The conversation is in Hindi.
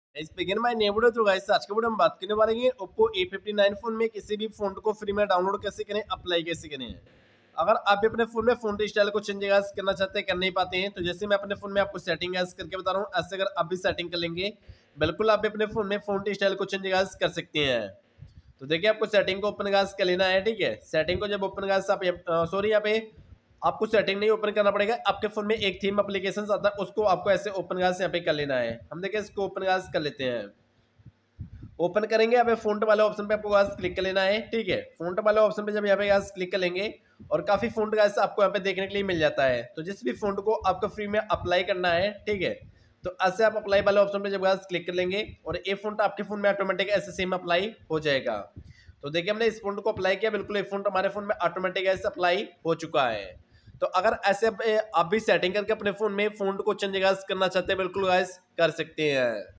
इस बिगिन माय न्यू वीडियो। तो गाइस आज के वीडियो में बात करने वाले हैं Oppo A59 फोन में किसी भी फोन को फ्री में डाउनलोड कैसे करें, अप्लाई कैसे करें। अगर आप भी अपने फोन में फोन स्टाइल को चेंज करना चाहते हैं, कर नहीं पाते हैं, तो जैसे मैं अपने फोन में आपको सेटिंग करके बता रहा हूँ, ऐसे अगर आप भी सेटिंग कर लेंगे बिल्कुल आप भी अपने फोन में फोन स्टाइल को चेंज कर सकते हैं। तो देखिए आपको सेटिंग को ओपन कर लेना है, ठीक है। सेटिंग को जब ओपन आप सॉरी यहाँ पे आपको सेटिंग नहीं ओपन करना पड़ेगा, आपके फोन में एक थीम एप्लीकेशन आता है, उसको आपको ऐसे ओपन यहाँ पे कर लेना है। हम देखिए इसको ओपन कर लेते हैं। ओपन करेंगे यहाँ पे फ़ॉन्ट वाले ऑप्शन पे आपको क्लिक कर लेना है, ठीक है। फ़ॉन्ट वाले ऑप्शन पे जब यहाँ पे क्लिक कर लेंगे और काफ़ी फ़ॉन्ट आपको यहाँ पे देखने के लिए मिल जाता है। तो जिस भी फ़ॉन्ट को आपको फ्री में अप्लाई करना है, ठीक है, तो ऐसे आप अप्लाई वाले ऑप्शन पे जब क्लिक कर लेंगे और ये फ़ॉन्ट आपके फ़ोन में ऑटोमेटिक ऐसे सेम अप्लाई हो जाएगा। तो देखिए हमने इस फ़ॉन्ट को अप्लाई किया, बिल्कुल ये फ़ॉन्ट हमारे फ़ोन में ऑटोमेटिक ऐसे अप्लाई हो चुका है। तो अगर ऐसे आप भी सेटिंग करके अपने फ़ोन में फ़ॉन्ट को चेंज करना चाहते हैं, बिल्कुल गाइस कर सकते हैं।